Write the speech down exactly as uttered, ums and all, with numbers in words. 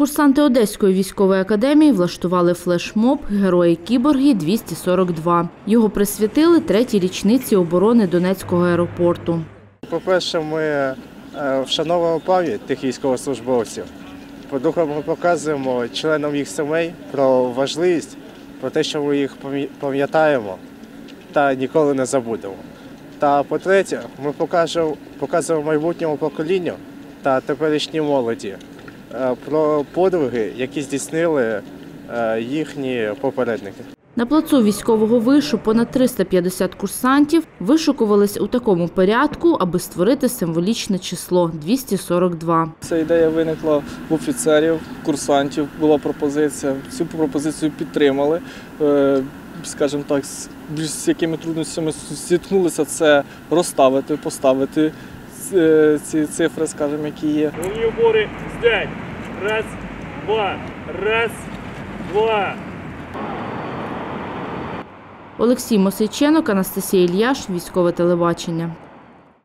Курсанти Одеської військової академії влаштували флешмоб «Герої-кіборги двісті сорок два». Його присвятили третій річниці оборони Донецького аеропорту. По-перше, ми вшановуємо пам'ять тих військовослужбовців. По-друге, ми показуємо членам їх сімей про важливість, про те, що ми їх пам'ятаємо та ніколи не забудемо. Та по-третє, ми покажемо, показуємо майбутньому поколінню та теперішній молоді про подвиги, які здійснили їхні попередники. На плацу військового вишу понад триста п'ятдесят курсантів вишукувались у такому порядку, аби створити символічне число – двісті сорок два. Ця ідея виникла в офіцерів, курсантів, була пропозиція. Цю пропозицію підтримали. Скажімо так, з якими трудностями зіткнулися, це розставити, поставити ці цифри, скажімо, які є. Головні убори здать. Раз, два, раз, два. Олексій Мосейченок, Анастасія Ільяш, Військове телебачення.